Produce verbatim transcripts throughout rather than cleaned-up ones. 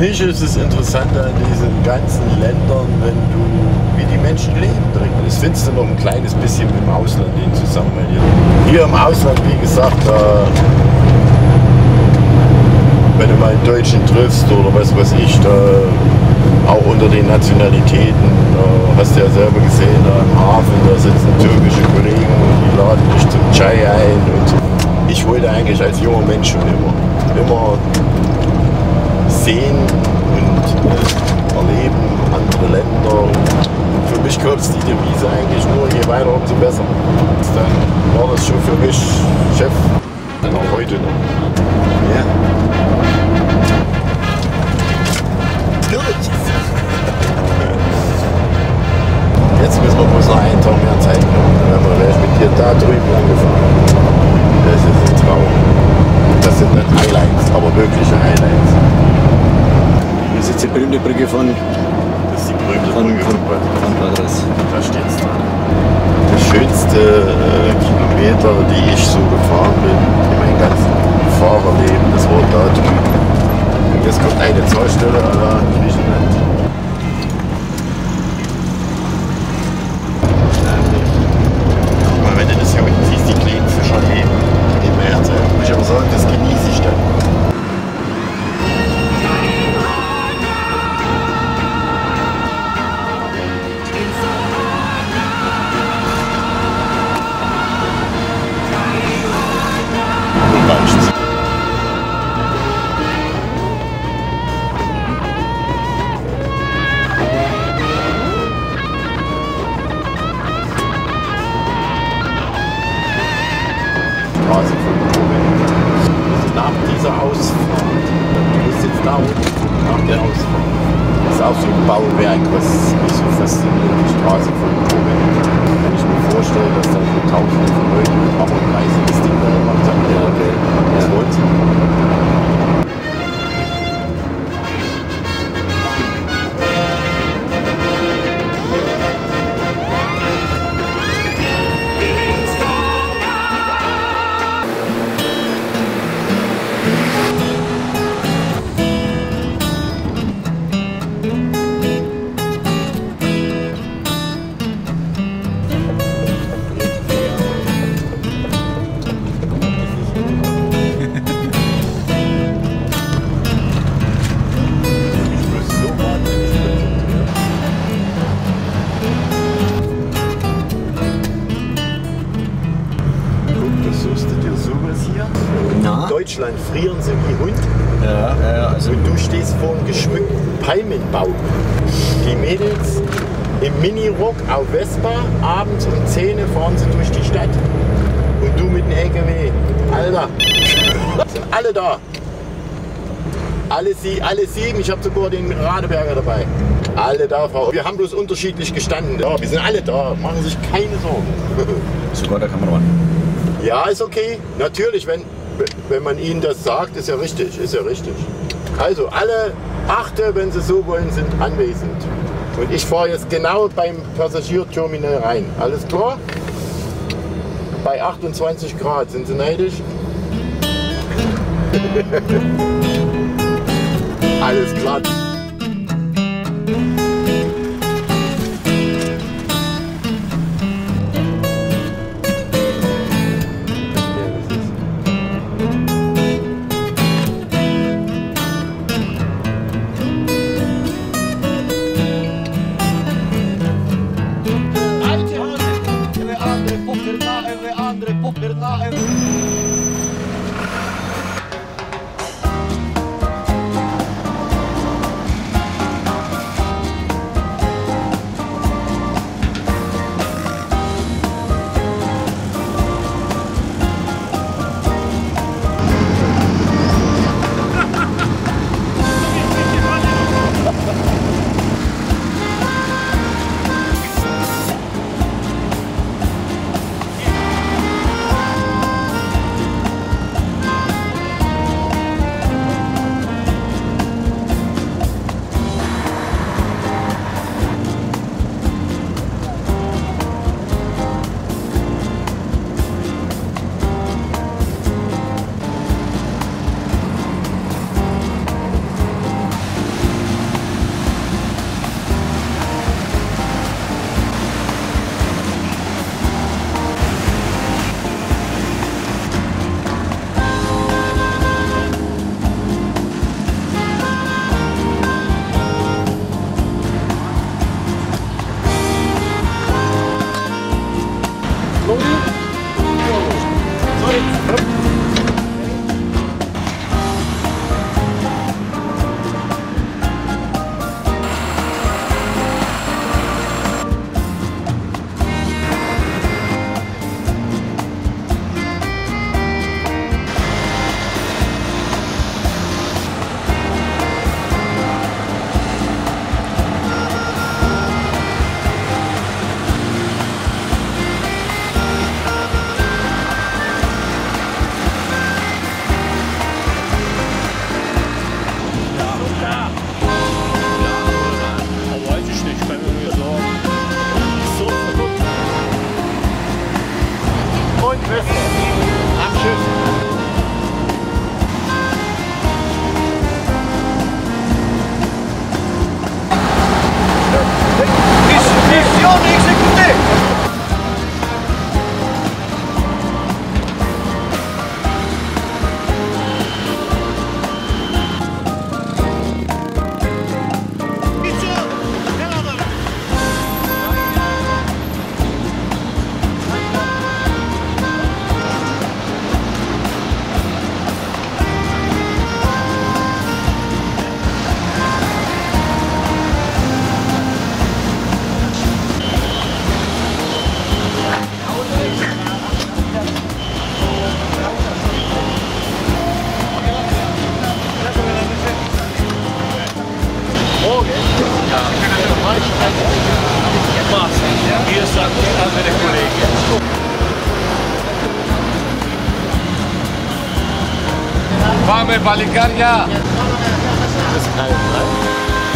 mich ist es interessant an diesen ganzen Ländern, wenn du, wie die Menschen leben drin. Das findest du noch ein kleines bisschen im Ausland den Zusammenhang. Hier im Ausland, wie gesagt, da, wenn du mal einen Deutschen triffst oder was weiß ich, da auch unter den Nationalitäten, da hast du ja selber gesehen, da im Hafen, da sitzen türkische Kollegen und die laden dich zum Chai ein. Und ich wollte eigentlich als junger Mensch schon immer, immer sehen und äh, erleben andere Länder. Und für mich gab es die Devise eigentlich nur, je weiter umso besser. Dann war das schon für mich Chef, auch heute noch. Ja. Jetzt müssen wir bloß noch einen Tag mehr Zeit nehmen. Dann werden wir gleich mit dir da drüben angefangen. Das ist ein Traum. Das sind nicht Highlights, aber wirkliche Highlights. Das ist jetzt die berühmte Brücke von... Das ist die berühmte von, Brücke von, von, von Padres. Da steht es dran. Der schönste äh, Kilometer, die ich so gefahren bin in meinem ganzen Fahrerleben, das war da drüben. Und jetzt kommt eine Zollstelle da in Griechenland. Guck mal, wenn du das hier unten siehst, die kleinen Fischer leben im Meer. Muss ich aber sagen, das genieße ich dann. Nach dieser Ausfahrt, du bist jetzt da unten, nach der Ausfahrt. Das ist auch so ein Bauwerk, was mich so fasziniert, die Straße von Koblenz. Wenn ich mir vorstelle, dass da so tausende von Leuten mit Hammer und Reise das Ding da gemacht haben, ja, okay. Das lohnt sich. In Deutschland frieren sie wie Hund. Ja, ja, also und du stehst vor einem geschmückten Palmenbaum. Die Mädels im Minirock auf Vespa, abends um zehn fahren sie durch die Stadt. Und du mit dem L K W. Alter, sind alle da. Alle, sie, alle sieben, ich habe sogar den Radeberger dabei. Alle da, Frau. Wir haben bloß unterschiedlich gestanden. Ja, wir sind alle da, machen sich keine Sorgen. sogar der Kameramann. Ja, ist okay. Natürlich, wenn, wenn man ihnen das sagt, ist ja richtig, ist ja richtig. Also alle achte, wenn sie so wollen, sind anwesend. Und ich fahre jetzt genau beim Passagierterminal rein. Alles klar? Bei achtundzwanzig Grad. Sind Sie neidisch? Alles klar. Name Balicaria. Das ist kein Nein.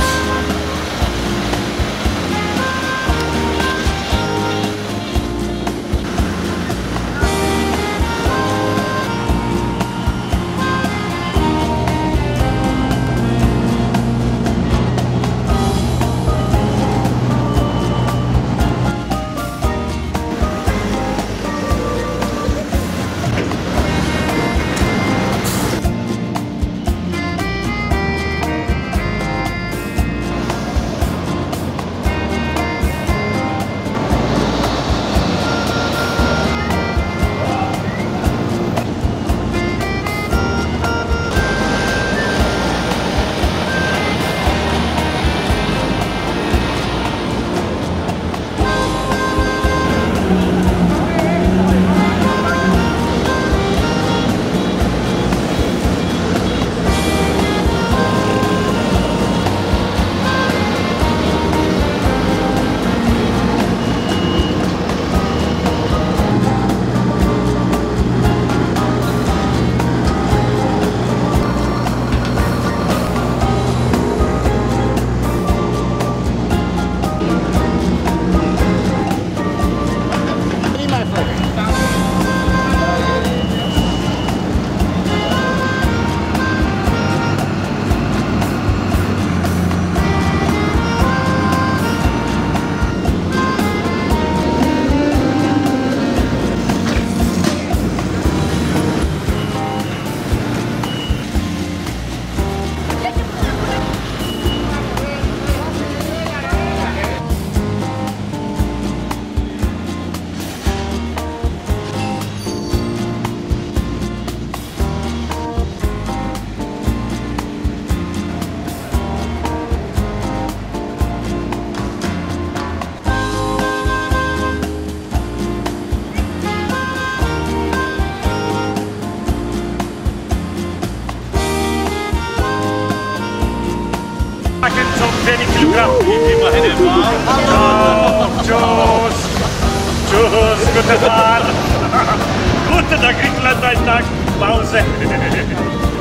zehn Kilogramm, immerhin immer. Tschüss. Tschüss, guten Tag. Guten Tag, Griechenland, ein Tag Pause.